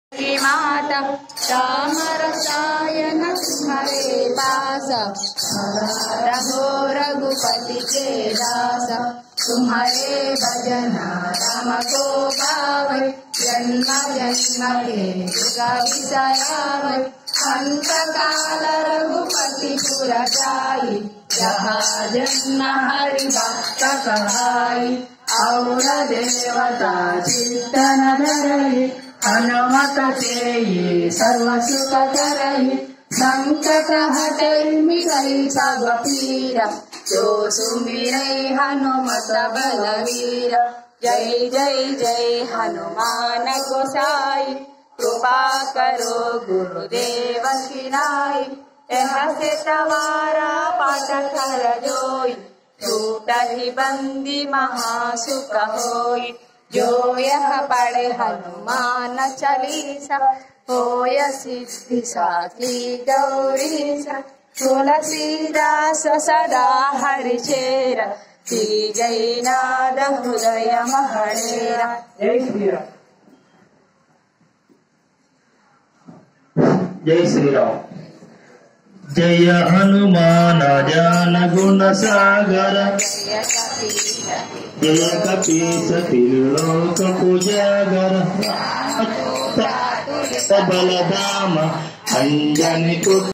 माता राम रसायन तुम्हारे पास रघो रघुपति के दास तुम्हारे भजन राम को गावे जन्म जन्म के दुख विसरावे अंत काल रघुपति पुर जाई जहाँ जन्म हरि भक्त कहाई और देवता चित्तन धरई हनुमत से सर्व सुख करई संकट हटई मिटई सब पीरा जो सुमिरई हनुमत बलवीर जय जय जय हनुमान गोसाई कृपा करो गुरुदेव सिनाई यह से सवारा पाठ कर जोई टूटहि बंदी महासुख होई जो यह पढ़े हनुमान चालीसा होय सिद्धि साखी गौरीसा तुलसीदास सदा हरिचेरा श्री जयनाद हृदय महडेरा। जय श्री राम। जय श्री राम। जय हनुमान ज्ञान गुण सागर जय कपीस त्रिलोक उजागर बलधाम अंजनी